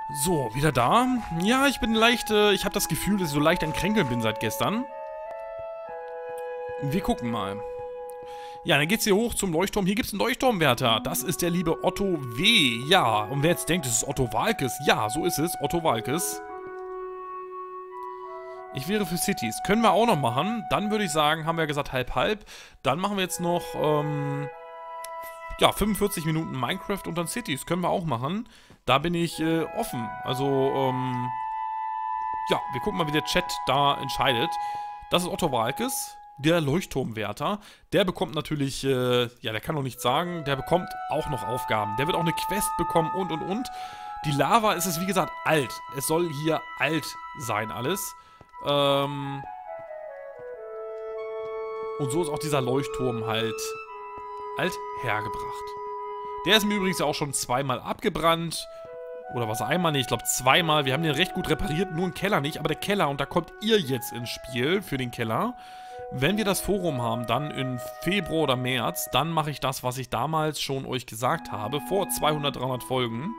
So, wieder da. Ja, ich bin leicht, ich habe das Gefühl, dass ich so leicht ein Kränkel bin seit gestern. Wir gucken mal. Ja, dann geht's hier hoch zum Leuchtturm. Hier gibt's einen Leuchtturmwärter. Das ist der liebe Otto W. Ja, und wer jetzt denkt, es ist Otto Walkes. Ja, so ist es. Otto Walkes. Ich wäre für Cities. Können wir auch noch machen. Dann würde ich sagen, haben wir ja gesagt halb-halb. Dann machen wir jetzt noch, ja, 45 Minuten Minecraft und dann Cities. Können wir auch machen. Da bin ich offen. Also, ja, wir gucken mal, wie der Chat da entscheidet. Das ist Otto Walkes, der Leuchtturmwärter. Der bekommt natürlich, ja, der kann noch nichts sagen. Der bekommt auch noch Aufgaben. Der wird auch eine Quest bekommen und. Die Lava ist es, wie gesagt, alt. Es soll hier alt sein alles. Und so ist auch dieser Leuchtturm halt alt hergebracht. Der ist mir übrigens ja auch schon zweimal abgebrannt. Oder was, einmal? Nee, ich glaube zweimal. Wir haben den recht gut repariert, nur im Keller nicht. Aber der Keller, und da kommt ihr jetzt ins Spiel für den Keller. Wenn wir das Forum haben, dann im Februar oder März, dann mache ich das, was ich damals schon euch gesagt habe, vor 200, 300 Folgen.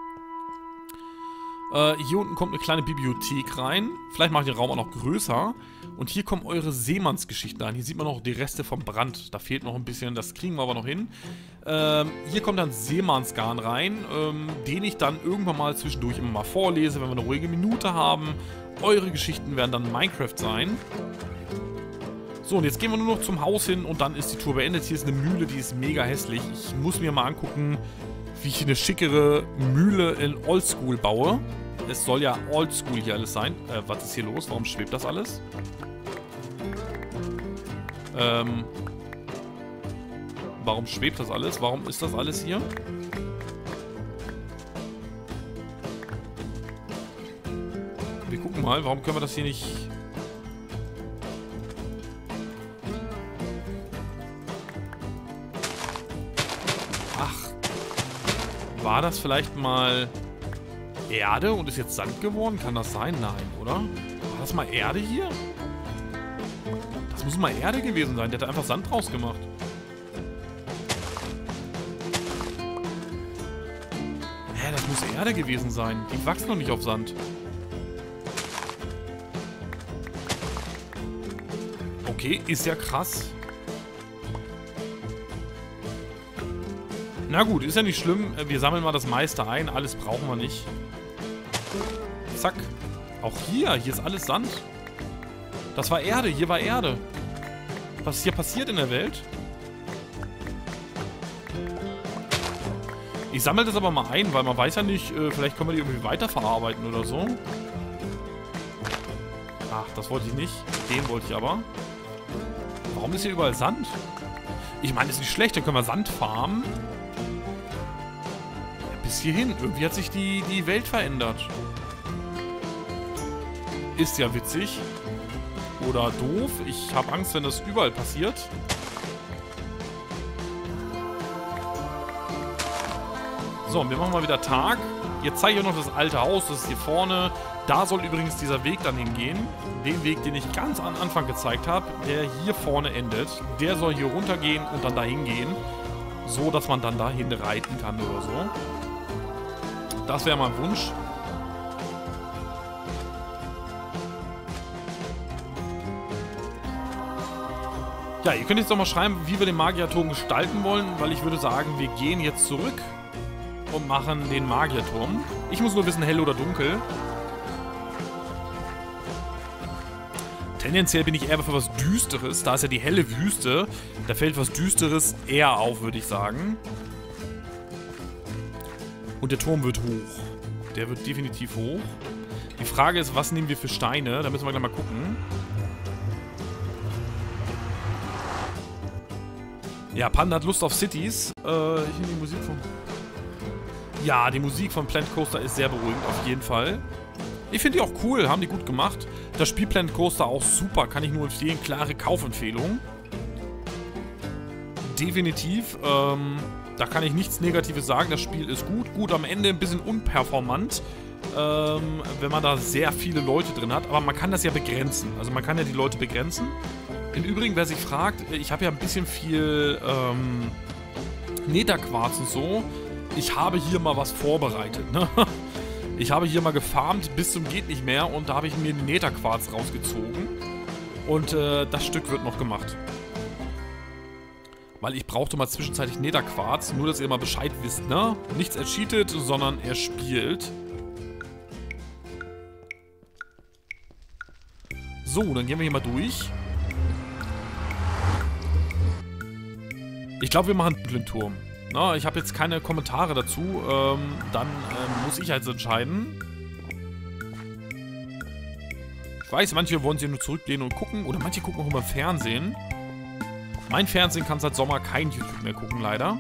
Hier unten kommt eine kleine Bibliothek rein. Vielleicht mache ich den Raum auch noch größer. Und hier kommen eure Seemannsgeschichten rein. Hier sieht man noch die Reste vom Brand. Da fehlt noch ein bisschen, das kriegen wir aber noch hin. Hier kommt dann Seemannsgarn rein, den ich dann irgendwann mal zwischendurch immer mal vorlese, wenn wir eine ruhige Minute haben. Eure Geschichten werden dann Minecraft sein. So, und jetzt gehen wir nur noch zum Haus hin und dann ist die Tour beendet. Hier ist eine Mühle, die ist mega hässlich. Ich muss mir mal angucken, wie ich eine schickere Mühle in Oldschool baue. Es soll ja Oldschool hier alles sein. Was ist hier los? Warum schwebt das alles? Warum schwebt das alles? Warum ist das alles hier? Wir gucken mal, warum können wir das hier nicht... Ach, war das vielleicht mal Erde und ist jetzt Sand geworden? Kann das sein? Nein, oder? War das mal Erde hier? Das muss mal Erde gewesen sein. Der hat einfach Sand draus gemacht. Hä, das muss Erde gewesen sein. Die wachsen doch nicht auf Sand. Okay, ist ja krass. Na gut, ist ja nicht schlimm. Wir sammeln mal das meiste ein. Alles brauchen wir nicht. Zack. Auch hier ist alles Sand. Das war Erde, hier war Erde. Was ist hier passiert in der Welt? Ich sammle das aber mal ein, weil man weiß ja nicht, vielleicht können wir die irgendwie weiterverarbeiten oder so. Ach, das wollte ich nicht. Den wollte ich aber. Warum ist hier überall Sand? Ich meine, ist nicht schlecht, dann können wir Sand farmen. Bis hierhin. Irgendwie hat sich die Welt verändert. Ist ja witzig. Oder doof. Ich habe Angst, wenn das überall passiert. So, und wir machen mal wieder Tag. Jetzt zeige ich euch noch das alte Haus. Das ist hier vorne. Da soll übrigens dieser Weg dann hingehen. Den Weg, den ich ganz am Anfang gezeigt habe, der hier vorne endet. Der soll hier runtergehen und dann dahin gehen. So, dass man dann dahin reiten kann oder so. Das wäre mein Wunsch. Ja, ihr könnt jetzt doch mal schreiben, wie wir den Magierturm gestalten wollen, weil ich würde sagen, wir gehen jetzt zurück und machen den Magierturm. Ich muss nur wissen, hell oder dunkel. Tendenziell bin ich eher für was Düsteres. Da ist ja die helle Wüste. Da fällt was Düsteres eher auf, würde ich sagen. Und der Turm wird hoch. Der wird definitiv hoch. Die Frage ist, was nehmen wir für Steine? Da müssen wir gleich mal gucken. Ja, Panda hat Lust auf Cities. Ich nehme die Musik von... Ja, die Musik von Planet Coaster ist sehr beruhigend, auf jeden Fall. Ich finde die auch cool, haben die gut gemacht. Das Spiel Planet Coaster auch super, kann ich nur empfehlen. Klare Kaufempfehlung. Definitiv. Da kann ich nichts Negatives sagen. Das Spiel ist gut. Gut, am Ende ein bisschen unperformant. Wenn man da sehr viele Leute drin hat. Aber man kann das ja begrenzen. Also man kann ja die Leute begrenzen. Im Übrigen, wer sich fragt, ich habe ja ein bisschen viel Netherquarz und so. Ich habe hier mal was vorbereitet, ne? Ich habe hier mal gefarmt bis zum geht nicht mehr und da habe ich mir den Netherquarz rausgezogen. Und das Stück wird noch gemacht. Weil ich brauchte mal zwischenzeitlich Netherquarz, nur dass ihr mal Bescheid wisst, ne? Nichts ercheatet, sondern er spielt. So, dann gehen wir hier mal durch. Ich glaube, wir machen einen dunklen Turm. Na, ich habe jetzt keine Kommentare dazu. Dann muss ich jetzt entscheiden. Ich weiß, manche wollen sich nur zurücklehnen und gucken. Oder manche gucken auch immer Fernsehen. Mein Fernsehen kann seit Sommer kein YouTube mehr gucken, leider.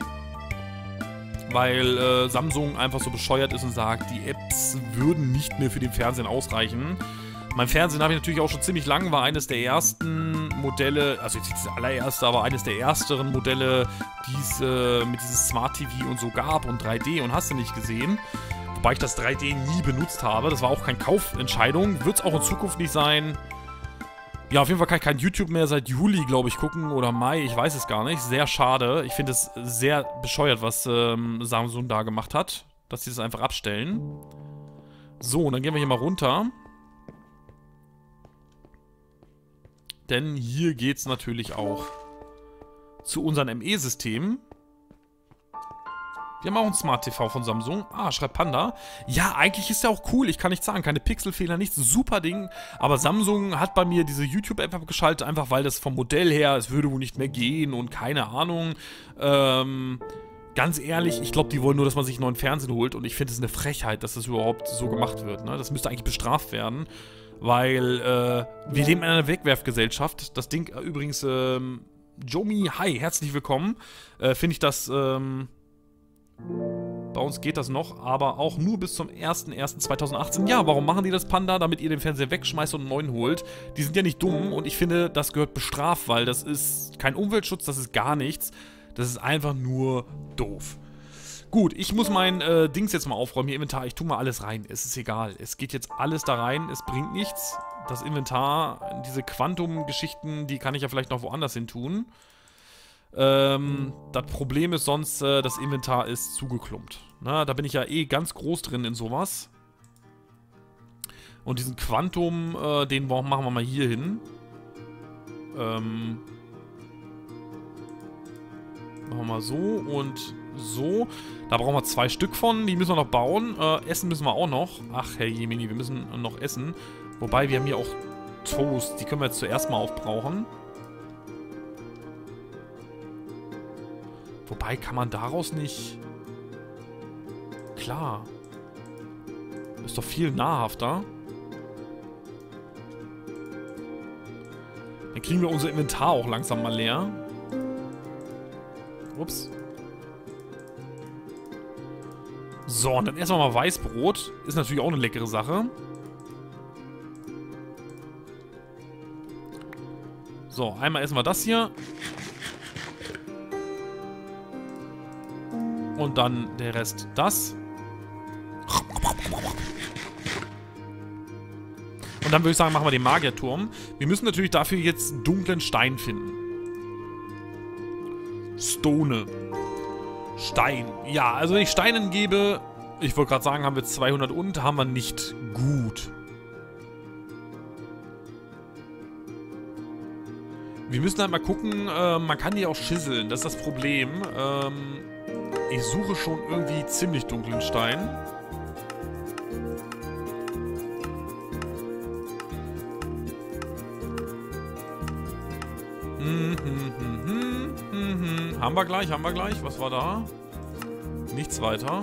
Weil Samsung einfach so bescheuert ist und sagt, die Apps würden nicht mehr für den Fernsehen ausreichen. Mein Fernsehen habe ich natürlich auch schon ziemlich lang, war eines der ersten Modelle, also jetzt nicht das allererste, aber eines der ersteren Modelle, die es mit dieses Smart TV und so gab und 3D und hast du nicht gesehen. Wobei ich das 3D nie benutzt habe, das war auch keine Kaufentscheidung, wird es auch in Zukunft nicht sein. Ja, auf jeden Fall kann ich kein YouTube mehr seit Juli, glaube ich, gucken oder Mai, ich weiß es gar nicht. Sehr schade, ich finde es sehr bescheuert, was Samsung da gemacht hat, dass sie das einfach abstellen. So, und dann gehen wir hier mal runter. Denn hier geht es natürlich auch zu unseren ME-Systemen. Wir haben auch ein Smart TV von Samsung. Ah, schreibt Panda. Ja, eigentlich ist der auch cool. Ich kann nicht sagen, keine Pixelfehler, nichts. Super Ding. Aber Samsung hat bei mir diese YouTube-App abgeschaltet, einfach weil das vom Modell her, es würde wohl nicht mehr gehen und keine Ahnung. Ganz ehrlich, ich glaube, die wollen nur, dass man sich einen neuen Fernseher holt. Und ich finde es eine Frechheit, dass das überhaupt so gemacht wird. Ne? Das müsste eigentlich bestraft werden. Weil, wir leben in einer Wegwerfgesellschaft. Das Ding, übrigens, Jomi, hi, herzlich willkommen. Finde ich das, bei uns geht das noch, aber auch nur bis zum 01.01.2018. Ja, warum machen die das, Panda? Damit ihr den Fernseher wegschmeißt und einen neuen holt. Die sind ja nicht dumm und ich finde, das gehört bestraft, weil das ist kein Umweltschutz, das ist gar nichts. Das ist einfach nur doof. Gut, ich muss mein Dings jetzt mal aufräumen, hier Inventar. Ich tue mal alles rein. Es ist egal. Es geht jetzt alles da rein. Es bringt nichts. Das Inventar, diese Quantum-Geschichten, die kann ich ja vielleicht noch woanders hin tun. Das Problem ist sonst, das Inventar ist zugeklumpt. Na, da bin ich ja eh ganz groß drin in sowas. Und diesen Quantum, den machen wir mal hier hin. Machen wir mal so und so. Da brauchen wir 2 Stück von. Die müssen wir noch bauen. Essen müssen wir auch noch. Ach, Herr Jemini, wir müssen noch essen. Wobei, wir haben hier auch Toast. Die können wir jetzt zuerst mal aufbrauchen. Wobei, kann man daraus nicht... Klar. Ist doch viel nahrhafter. Dann kriegen wir unser Inventar auch langsam mal leer. Ups. So, und dann erstmal mal Weißbrot. Ist natürlich auch eine leckere Sache. So, einmal essen wir das hier. Und dann der Rest das. Und dann würde ich sagen, machen wir den Magierturm. Wir müssen natürlich dafür jetzt dunklen Stein finden. Stone. Stein. Ja, also wenn ich Steinen gebe, ich wollte gerade sagen, haben wir 200 und, haben wir nicht. Gut. Wir müssen halt mal gucken, man kann die auch schizzeln, das ist das Problem. Ich suche schon irgendwie ziemlich dunklen Stein. Haben wir gleich, haben wir gleich. Was war da? Nichts weiter.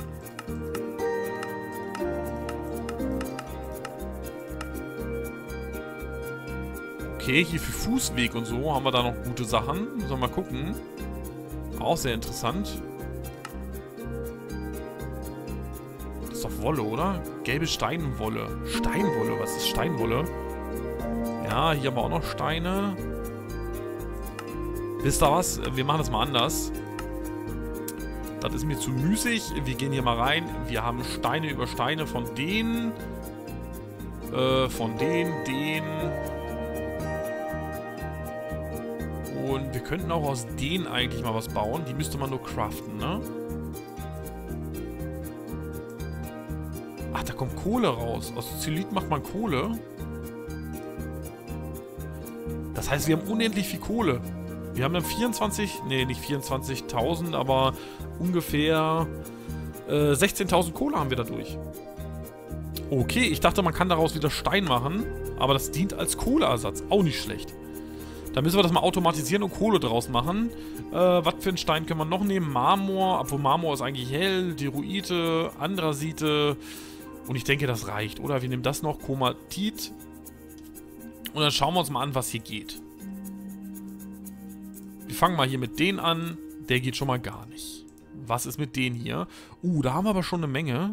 Okay, hier für Fußweg und so haben wir da noch gute Sachen. Müssen wir mal gucken. Auch sehr interessant. Das ist doch Wolle, oder? Gelbe Steinwolle. Steinwolle, was ist Steinwolle? Ja, hier haben wir auch noch Steine. Wisst ihr was? Wir machen das mal anders. Das ist mir zu müßig. Wir gehen hier mal rein. Wir haben Steine über Steine von denen. Den. Und wir könnten auch aus denen eigentlich mal was bauen. Die müsste man nur craften, ne? Ach, da kommt Kohle raus. Aus Zylit macht man Kohle. Das heißt, wir haben unendlich viel Kohle. Wir haben dann 24, nee, nicht 24.000, aber ungefähr 16.000 Kohle haben wir dadurch. Okay, ich dachte, man kann daraus wieder Stein machen, aber das dient als Kohleersatz. Auch nicht schlecht. Dann müssen wir das mal automatisieren und Kohle draus machen. Was für einen Stein können wir noch nehmen? Marmor, obwohl Marmor ist eigentlich hell, Diorite, Andrasite. Und ich denke, das reicht. Oder wir nehmen das noch, Chromatit. Und dann schauen wir uns mal an, was hier geht. Wir fangen mal hier mit denen an. Der geht schon mal gar nicht. Was ist mit denen hier? Da haben wir aber schon eine Menge.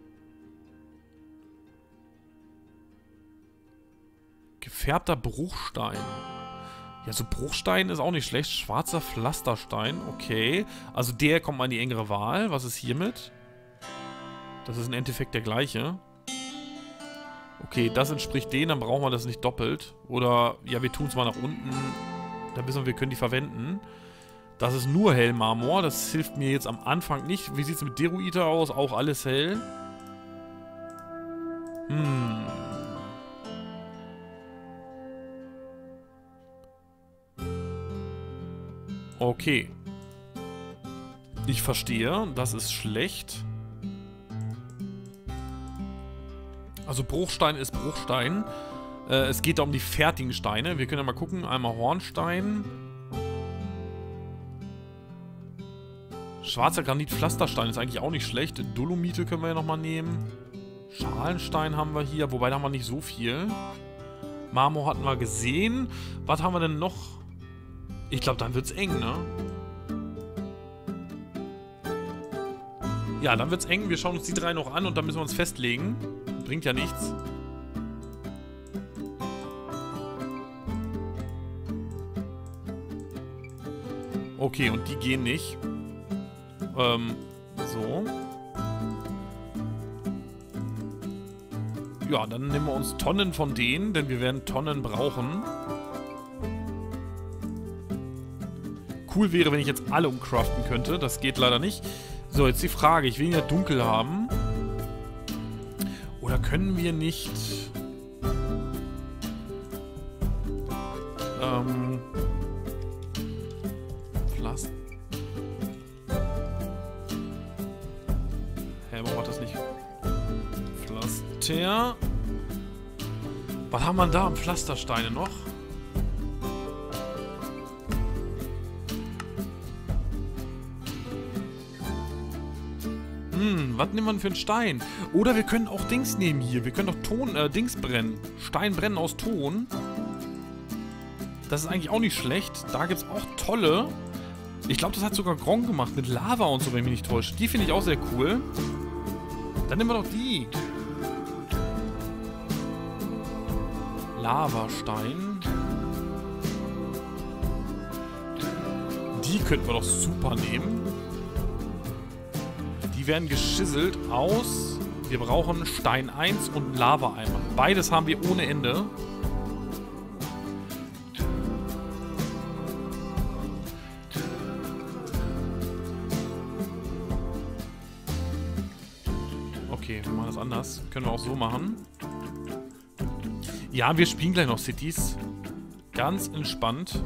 Gefärbter Bruchstein. Ja, so Bruchstein ist auch nicht schlecht. Schwarzer Pflasterstein. Okay. Also der kommt mal in die engere Wahl. Was ist hiermit? Das ist im Endeffekt der gleiche. Okay, das entspricht denen. Dann brauchen wir das nicht doppelt. Oder, ja, wir tun es mal nach unten. Dann wissen wir, wir können die verwenden. Das ist nur Hellmarmor. Das hilft mir jetzt am Anfang nicht. Wie sieht es mit Diorite aus? Auch alles hell. Okay. Ich verstehe. Das ist schlecht. Also Bruchstein ist Bruchstein. Es geht da um die fertigen Steine. Wir können ja mal gucken. Einmal Hornstein. Schwarzer Granit, Pflasterstein ist eigentlich auch nicht schlecht. Dolomite können wir ja nochmal nehmen. Schalenstein haben wir hier. Wobei, da haben wir nicht so viel. Marmor hatten wir gesehen. Was haben wir denn noch? Ich glaube, dann wird's eng, ne? Ja, dann wird's eng. Wir schauen uns die drei noch an und dann müssen wir uns festlegen. Bringt ja nichts. Okay, und die gehen nicht. So. Ja, dann nehmen wir uns Tonnen von denen, denn wir werden Tonnen brauchen. Cool wäre, wenn ich jetzt alle umcraften könnte. Das geht leider nicht. So, jetzt die Frage. Ich will ihn ja dunkel haben. Oder können wir nicht... Pflaster... Warum hat das nicht... Pflaster... Was haben wir da an Pflastersteine noch? Was nehmen wir denn für einen Stein? Oder wir können auch Dings nehmen hier. Wir können doch Dings brennen. Stein brennen aus Ton. Das ist eigentlich auch nicht schlecht. Da gibt es auch tolle. Ich glaube, das hat sogar Gronk gemacht. Mit Lava und so, wenn ich mich nicht täusche. Die finde ich auch sehr cool. Dann nehmen wir doch die. Lavastein. Die könnten wir doch super nehmen. Die werden geschisselt aus... Wir brauchen Stein 1 und Lava-Eimer. Beides haben wir ohne Ende. Okay, wir machen das anders. Können wir auch so machen. Ja, wir spielen gleich noch Cities. Ganz entspannt.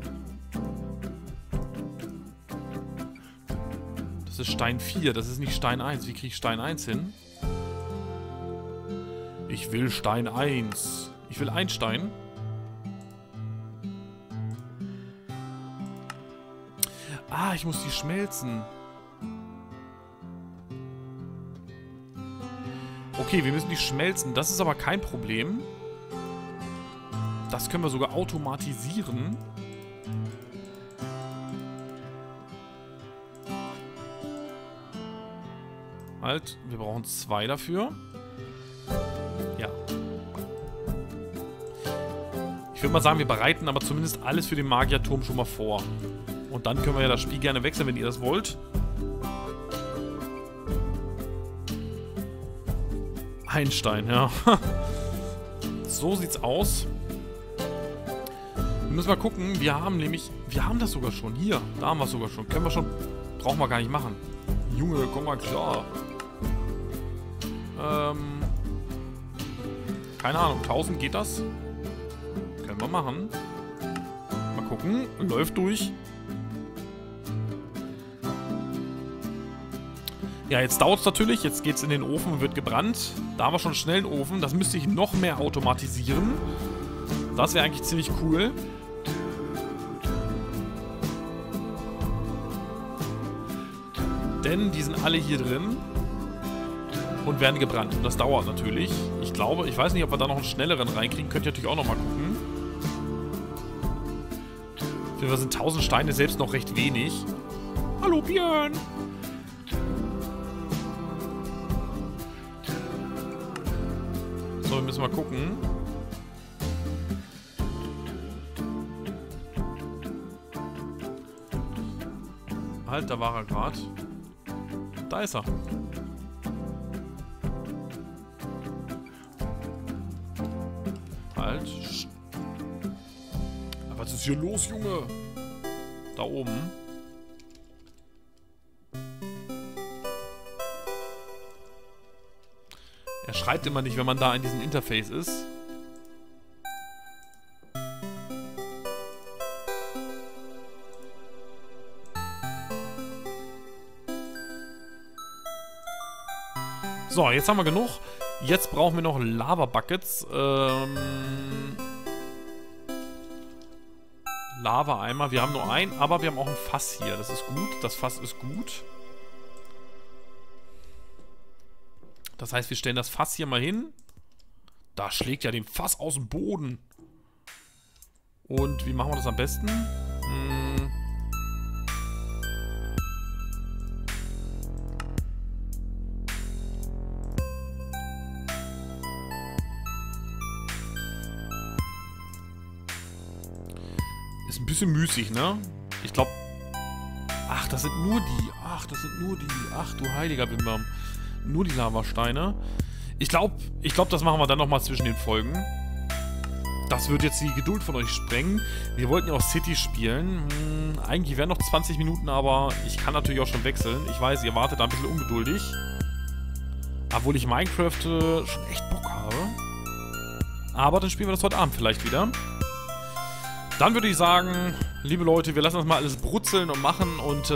Das ist Stein 4, das ist nicht Stein 1. Wie kriege ich Stein 1 hin? Ich will Stein 1. Ich will ein Stein. Ah, ich muss die schmelzen. Okay, wir müssen die schmelzen. Das ist aber kein Problem. Das können wir sogar automatisieren. Halt, wir brauchen 2 dafür. Ja. Ich würde mal sagen, wir bereiten aber zumindest alles für den Magierturm schon mal vor. Und dann können wir ja das Spiel gerne wechseln, wenn ihr das wollt. Einstein, ja. So sieht's aus. Wir müssen mal gucken. Wir haben das sogar schon. Hier, da haben wir es sogar schon. Können wir schon. Brauchen wir gar nicht machen. Junge, komm mal klar. Keine Ahnung, 1000 geht das? Können wir machen. Mal gucken. Läuft durch. Ja, jetzt dauert es natürlich. Jetzt geht es in den Ofen und wird gebrannt. Da haben wir schon schnell einen Ofen. Das müsste ich noch mehr automatisieren. Das wäre eigentlich ziemlich cool. Denn die sind alle hier drin und werden gebrannt. Und das dauert natürlich. Ich glaube, ich weiß nicht, ob wir da noch einen schnelleren reinkriegen. Könnt ihr natürlich auch noch mal gucken. Für jeden Fall sind 1000 Steine selbst noch recht wenig. Hallo Björn! So, wir müssen mal gucken. Halt, da war er gerade. Da ist er. Halt. Was ist hier los, Junge? Da oben. Er schreibt immer nicht, wenn man da in diesem Interface ist. So, jetzt haben wir genug. Jetzt brauchen wir noch Lava-Buckets. Lava-Eimer. Wir haben nur einen, aber wir haben auch ein Fass hier. Das ist gut. Das Fass ist gut. Das heißt, wir stellen das Fass hier mal hin. Da schlägt ja den Fass aus dem Boden. Und wie machen wir das am besten? Ist ein bisschen müßig, ne? Ich glaube... Ach, das sind nur die. Ach, das sind nur die. Ach, du heiliger Bimbam. Nur die Lavasteine. Ich glaube, das machen wir dann nochmal zwischen den Folgen. Das wird jetzt die Geduld von euch sprengen. Wir wollten ja auch City spielen. Eigentlich wären noch 20 Minuten, aber ich kann natürlich auch schon wechseln. Ich weiß, ihr wartet da ein bisschen ungeduldig. Obwohl ich Minecraft schon echt Bock habe. Aber dann spielen wir das heute Abend vielleicht wieder. Dann würde ich sagen, liebe Leute, wir lassen das mal alles brutzeln und machen und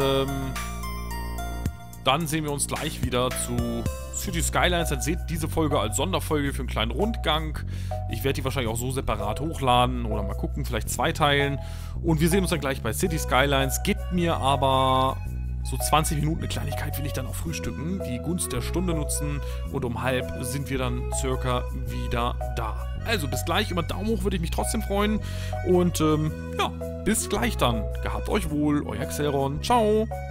dann sehen wir uns gleich wieder zu City Skylines. Dann seht diese Folge als Sonderfolge für einen kleinen Rundgang. Ich werde die wahrscheinlich auch so separat hochladen oder mal gucken, vielleicht zweiteilen. Und wir sehen uns dann gleich bei City Skylines. Gebt mir aber so 20 Minuten eine Kleinigkeit, will ich dann auch frühstücken, die Gunst der Stunde nutzen und um 12:30 sind wir dann circa wieder da. Also bis gleich, über einen Daumen hoch würde ich mich trotzdem freuen und ja, bis gleich dann. Gehabt euch wohl, euer Xelron. Ciao.